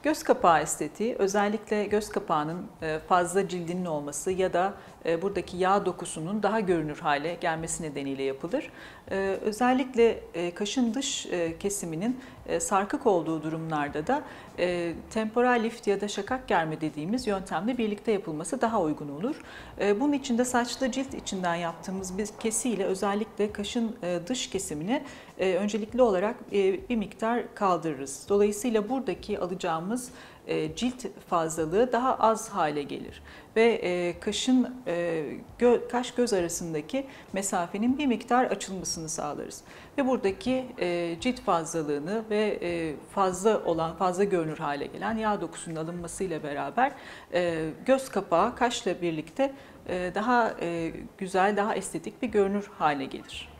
Göz kapağı estetiği özellikle göz kapağının fazla cildinin olması ya da buradaki yağ dokusunun daha görünür hale gelmesi nedeniyle yapılır. Özellikle kaşın dış kesiminin sarkık olduğu durumlarda da temporal lift ya da şakak germe dediğimiz yöntemle birlikte yapılması daha uygun olur. Bunun için de saçlı cilt içinden yaptığımız bir kesiyle özellikle kaşın dış kesimini öncelikli olarak bir miktar kaldırırız. Dolayısıyla buradaki alacağımız cilt fazlalığı daha az hale gelir ve kaşın kaş göz arasındaki mesafenin bir miktar açılmasını sağlarız. Ve buradaki cilt fazlalığını ve fazla görünür hale gelen yağ dokusunun alınmasıyla beraber göz kapağı kaşla birlikte daha güzel, daha estetik bir görünür hale gelir.